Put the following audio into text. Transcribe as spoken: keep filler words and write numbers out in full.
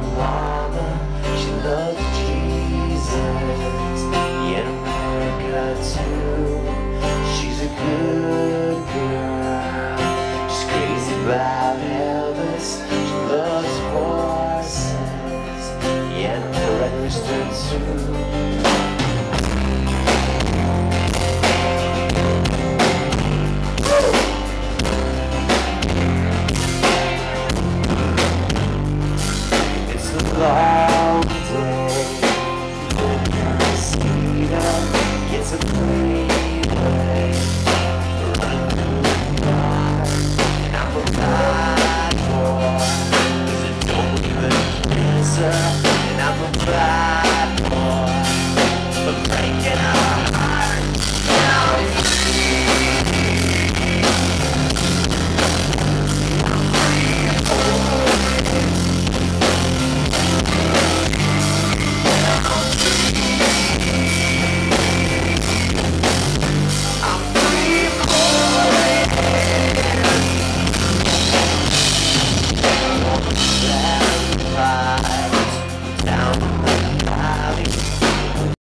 mama, she loves Jesus. In America too, she's a good girl. She's crazy about Elvis, she loves horses. And a red rooster too. Long day, mosquito gets a freeway, running through the yard, and I'm a bad boy, 'cause I don't even answer, and I'm a bad